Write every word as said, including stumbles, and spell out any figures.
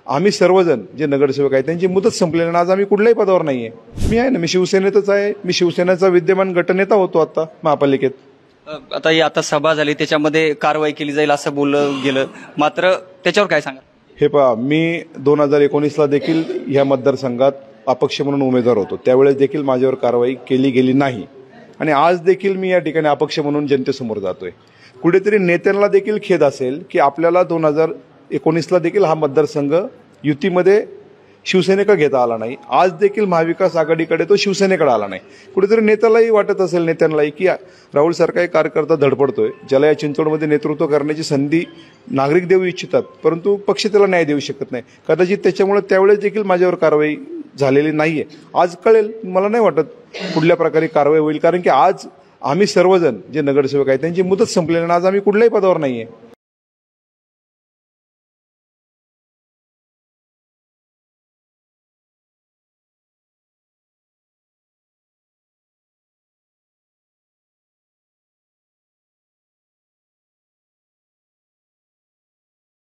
आम्ही सर्वजण जे नगरसेवक आहेत त्यांची मुदत संपलेली, आज आम्ही कुठल्याही पदावर नाही आहे। मी आहे ना, मी शिवसेनेतच आहे, मी शिवसेनेचा विद्यमान गटनेता होतो आता महापालिकेत। आता ही आता सभा झाली त्याच्यामध्ये कारवाई केली जाईल असं बोललं गेलं, मात्र त्याच्यावर काय सांगा? हे पहा, मी दोन हजार एकोणीसला देखील ह्या मतदारसंघात अपक्ष म्हणून उमेदवार होतो, त्यावेळेस देखील माझ्यावर कारवाई केली गेली नाही आणि आज देखील मी या ठिकाणी अपक्ष म्हणून जनतेसमोर जातोय। कुठेतरी नेत्यांना देखील खेद असेल की आपल्याला दोन हजार एकोणीसला देखील हा मतदारसंघ युतीमध्ये शिवसेनेकडे घेता आला नाही, आज देखील महाविकास आघाडीकडे तो शिवसेनेकडे आला नाही। कुठेतरी नेत्यालाही वाटत असेल, नेत्यांनाही, की राहुल सारखा एक कार्यकर्ता धडपडतोय, ज्याला या चिंचवडमध्ये नेतृत्व करण्याची संधी नागरिक देऊ इच्छितात, परंतु पक्ष त्याला न्याय देऊ शकत नाही। कदाचित त्याच्यामुळे त्यावेळेस देखील माझ्यावर कारवाई झालेली नाहीये। आज कळेल, मला नाही वाटत कुठल्या प्रकारे कारवाई होईल, कारण की आज आम्ही सर्वजण जे नगरसेवक आहेत त्यांची मुदत संपलेली, आज आम्ही कुठल्याही पदावर नाहीये।